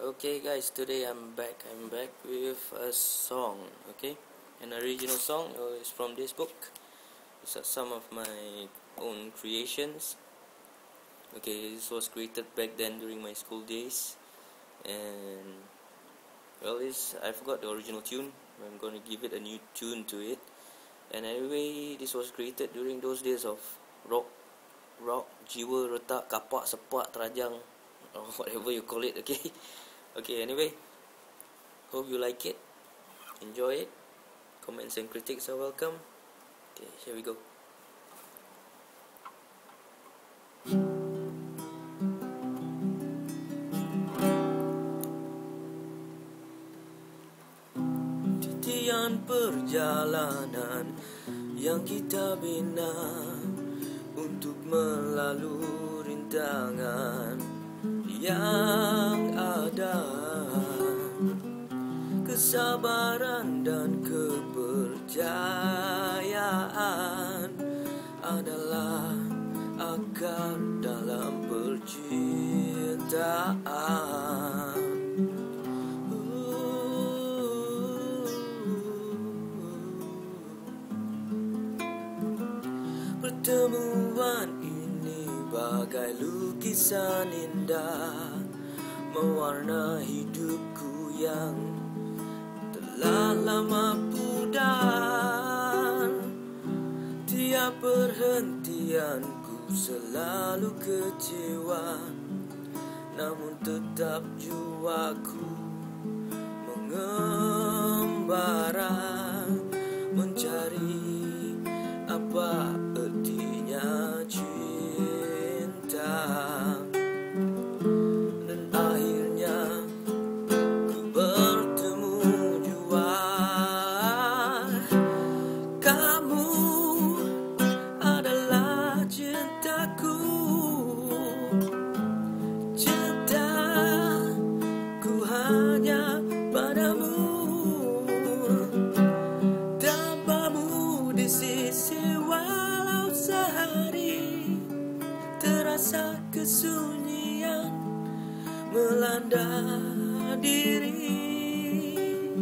Okay guys, today I'm back with a song. Okay, an original song. It's from this book. It's some of my own creations. Okay, this was created back then during my school days, and I forgot the original tune. I'm going to give it a new tune to it. And anyway, this was created during those days of rock, jiwa, retak, kapak, sepak, terajang, or whatever you call it. Okay, anyway, hope you like it, enjoy it. Comments and critics are welcome. Okay, here we go. Titian perjalanan yang kita bina untuk melalui rintangan yang ada, kesabaran dan kepercayaan adalah akar dalam percintaan. Pertemuan ini bagai lukisan indah mewarna hidupku yang telah lama pudar. Tiap perhentianku selalu kecewa, namun tetap jiwaku mengembara mencari apa artinya cinta. Dan akhirnya ku bertemu jua. Kamu adalah cintaku, cintaku hanya padamu. Tanpamu di sisi walau sehari, terasa kesunyian melanda diri.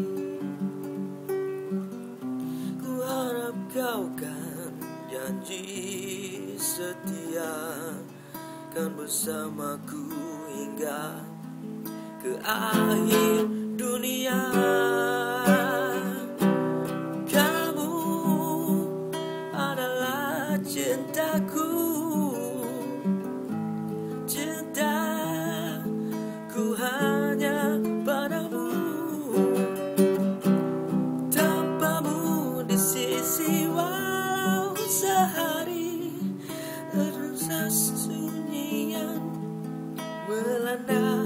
Ku harap kau kan janji setia kan bersamaku hingga ke akhir dunia. Kamu adalah cintaku, cintaku hanya padamu. Tanpamu di sisi walau sehari, terasa kesunyian melanda